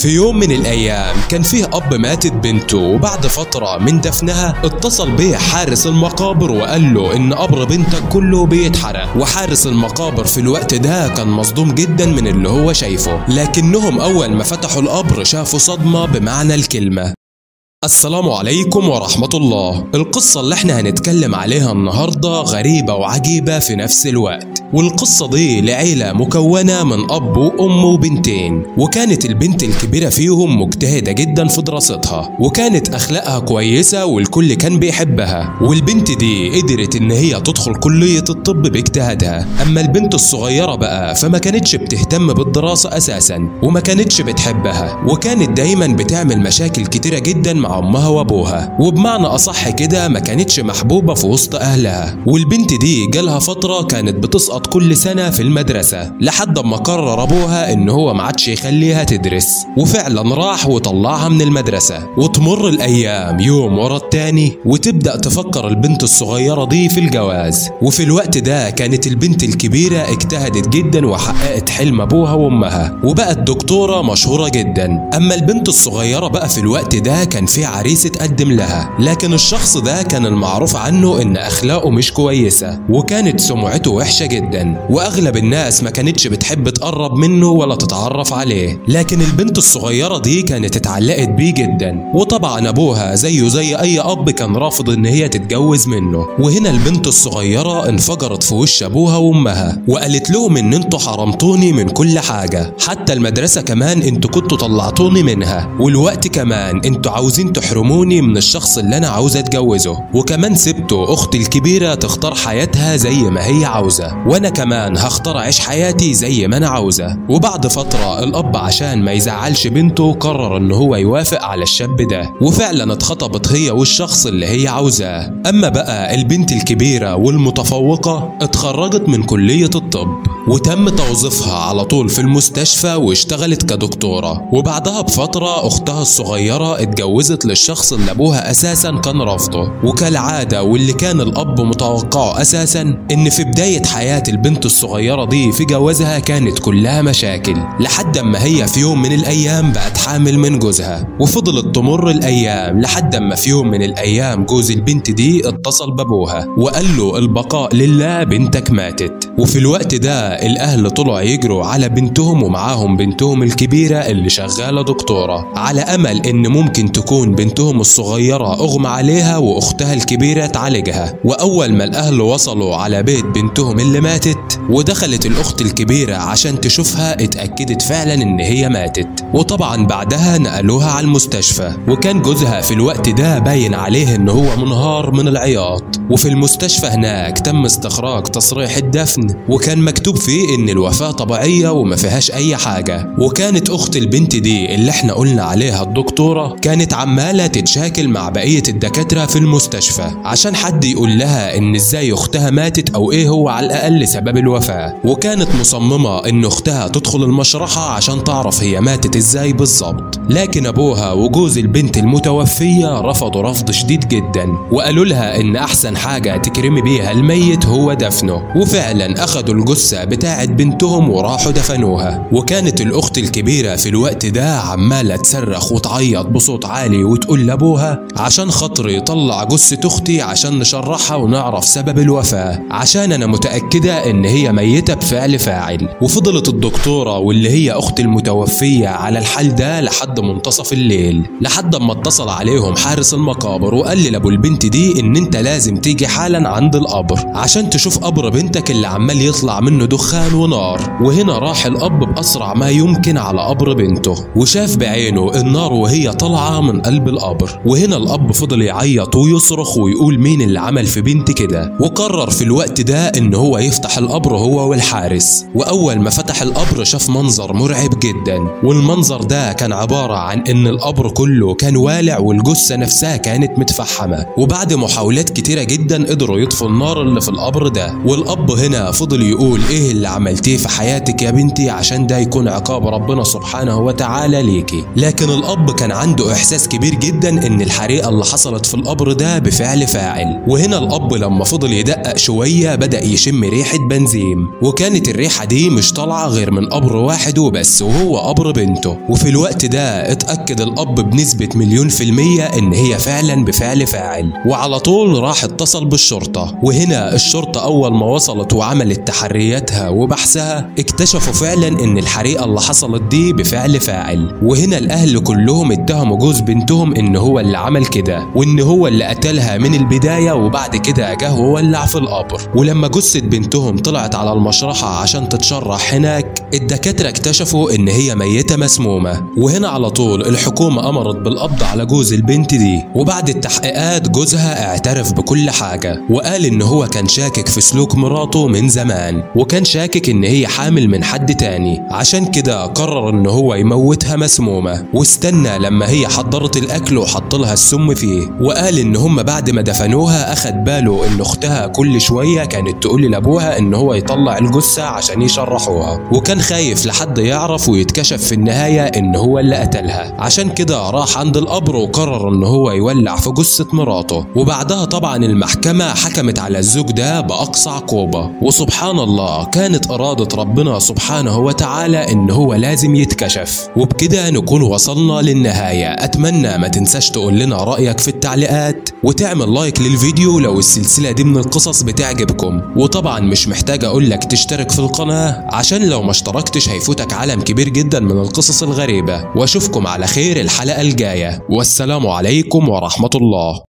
في يوم من الأيام كان فيه أب ماتت بنته، وبعد فترة من دفنها اتصل بيه حارس المقابر وقال له إن قبر بنتك كله بيتحرق. وحارس المقابر في الوقت ده كان مصدوم جدا من اللي هو شايفه، لكنهم أول ما فتحوا القبر شافوا صدمة بمعنى الكلمة. السلام عليكم ورحمة الله. القصة اللي احنا هنتكلم عليها النهاردة غريبة وعجيبة في نفس الوقت، والقصة دي لعيلة مكونة من أب وأم وبنتين، وكانت البنت الكبيرة فيهم مجتهدة جدا في دراستها، وكانت أخلاقها كويسة والكل كان بيحبها، والبنت دي قدرت إن هي تدخل كلية الطب باجتهادها. أما البنت الصغيرة بقى فما كانتش بتهتم بالدراسة أساسا، وما كانتش بتحبها، وكانت دايما بتعمل مشاكل كتيرة جدا مع أمها وأبوها، وبمعنى أصح كده ما كانتش محبوبة في وسط أهلها. والبنت دي جالها فترة كانت بتسقط كل سنة في المدرسة، لحد ما قرر أبوها إن هو ما عادش يخليها تدرس، وفعلا راح وطلعها من المدرسة. وتمر الأيام يوم ورا التاني، وتبدأ تفكر البنت الصغيرة دي في الجواز. وفي الوقت ده كانت البنت الكبيرة اجتهدت جدا وحققت حلم أبوها وأمها، وبقت دكتورة مشهورة جدا. أما البنت الصغيرة بقى في الوقت ده كان في عريس اتقدم لها، لكن الشخص ده كان المعروف عنه ان اخلاقه مش كويسة، وكانت سمعته وحشة جدا، واغلب الناس ما كانتش بتحب تقرب منه ولا تتعرف عليه. لكن البنت الصغيرة دي كانت اتعلقت بيه جدا، وطبعا ابوها زيه زي اي اب كان رافض ان هي تتجوز منه. وهنا البنت الصغيرة انفجرت في وش ابوها وامها، وقالت لهم ان انتوا حرمتوني من كل حاجة، حتى المدرسة كمان انتوا كنتوا طلعتوني منها، والوقت كمان انتوا عاوزين تحرموني من الشخص اللي انا عاوزه اتجوزه، وكمان سبتوا اختي الكبيره تختار حياتها زي ما هي عاوزه، وانا كمان هختار اعيش حياتي زي ما انا عاوزه. وبعد فتره الاب عشان ما يزعلش بنته قرر ان هو يوافق على الشاب ده، وفعلا اتخطبت هي والشخص اللي هي عاوزاه. اما بقى البنت الكبيره والمتفوقه اتخرجت من كليه الطب، وتم توظيفها على طول في المستشفى واشتغلت كدكتوره. وبعدها بفتره اختها الصغيره اتجوزت للشخص اللي ابوها اساسا كان رافضه. وكالعاده واللي كان الاب متوقعه اساسا ان في بدايه حياه البنت الصغيره دي في جوازها كانت كلها مشاكل، لحد اما هي في يوم من الايام بقت حامل من جوزها. وفضلت تمر الايام لحد اما في يوم من الايام جوز البنت دي اتصل بابوها وقال له البقاء لله بنتك ماتت. وفي الوقت ده الاهل طلعوا يجروا على بنتهم، ومعاهم بنتهم الكبيره اللي شغاله دكتوره، على امل ان ممكن تكون بنتهم الصغيرة أغمى عليها وأختها الكبيرة تعالجها. وأول ما الأهل وصلوا على بيت بنتهم اللي ماتت، ودخلت الأخت الكبيرة عشان تشوفها، اتأكدت فعلا إن هي ماتت. وطبعا بعدها نقلوها على المستشفى، وكان جوزها في الوقت ده باين عليه إن هو منهار من العياط. وفي المستشفى هناك تم استخراج تصريح الدفن، وكان مكتوب فيه إن الوفاة طبيعية وما فيهاش أي حاجة. وكانت أخت البنت دي اللي احنا قلنا عليها الدكتورة كانت عمالة تتشاكل مع بقية الدكاترة في المستشفى عشان حد يقول لها ان ازاي اختها ماتت او ايه هو على الاقل سبب الوفاة. وكانت مصممة ان اختها تدخل المشرحة عشان تعرف هي ماتت ازاي بالظبط، لكن ابوها وجوز البنت المتوفية رفضوا رفض شديد جدا، وقالوا لها ان احسن حاجة تكرمي بيها الميت هو دفنه. وفعلا اخدوا الجثة بتاعت بنتهم وراحوا دفنوها. وكانت الاخت الكبيرة في الوقت ده عمالة تصرخ وتعيط بصوت عالي وتقول لابوها عشان خاطري طلع جثة اختي عشان نشرحها ونعرف سبب الوفاة، عشان انا متأكدة ان هي ميتة بفعل فاعل. وفضلت الدكتورة واللي هي اخت المتوفية على الحال ده لحد منتصف الليل، لحد ما اتصل عليهم حارس المقابر وقال لابو البنت دي ان انت لازم تيجي حالا عند القبر عشان تشوف قبر بنتك اللي عمال يطلع منه دخان ونار. وهنا راح الاب باسرع ما يمكن على قبر بنته، وشاف بعينه النار وهي طالعة من قلب القبر. وهنا الاب فضل يعيط ويصرخ ويقول مين اللي عمل في بنتي كده. وقرر في الوقت ده ان هو يفتح القبر هو والحارس. واول ما فتح القبر شاف منظر مرعب جدا، والمنظر ده كان عبارة عن ان القبر كله كان والع والجثة نفسها كانت متفحمة. وبعد محاولات كتيرة جدا قدروا يطفوا النار اللي في القبر ده. والاب هنا فضل يقول ايه اللي عملتيه في حياتك يا بنتي عشان ده يكون عقاب ربنا سبحانه وتعالى ليكي. لكن الاب كان عنده احساس كبير جدا ان الحريقة اللي حصلت في القبر ده بفعل فاعل. وهنا الاب لما فضل يدقق شوية بدأ يشم ريحة بنزين. سليم، وكانت الريحة دي مش طالعة غير من قبر واحد وبس، وهو قبر بنته. وفي الوقت ده اتأكد الأب بنسبة 1,000,000% إن هي فعلا بفعل فاعل، وعلى طول راح اتصل بالشرطة. وهنا الشرطة أول ما وصلت وعملت تحرياتها وبحثها اكتشفوا فعلا إن الحريقة اللي حصلت دي بفعل فاعل. وهنا الأهل كلهم اتهموا جوز بنتهم إن هو اللي عمل كده، وإن هو اللي قتلها من البداية، وبعد كده جه وولع في القبر. ولما جثة بنتهم طلعت على المشرحة عشان تتشرح هناك، الدكاترة اكتشفوا إن هي ميتة مسمومة. وهنا على طول الحكومة أمرت بالقبض على جوز البنت دي. وبعد التحقيقات جوزها اعترف بكل حاجة، وقال إن هو كان شاكك في سلوك مراته من زمان، وكان شاكك إن هي حامل من حد تاني، عشان كده قرر إن هو يموتها مسمومة، واستنى لما هي حضرت الأكل وحط لها السم فيه. وقال إن هم بعد ما دفنوها أخد باله إن أختها كل شوية كانت تقول لأبوها إن هو يطلع الجثة عشان يشرحوها، وكان خايف لحد يعرف ويتكشف في النهاية إن هو اللي قتلها. عشان كده راح عند القبر وقرر إن هو يولع في جثة مراته. وبعدها طبعا المحكمة حكمت على الزوج ده بأقصى عقوبة. وسبحان الله كانت إرادة ربنا سبحانه وتعالى إن هو لازم يتكشف. وبكده نكون وصلنا للنهاية. أتمنى ما تنساش تقول لنا رأيك في التعليقات، وتعمل لايك للفيديو لو السلسلة دي من القصص بتعجبكم. وطبعا مش محتاج أقولك تشترك في القناة، عشان لو ما اشتركتش هيفوتك عالم كبير جدا من القصص الغريبة. واشوفكم على خير الحلقة الجاية، والسلام عليكم ورحمة الله.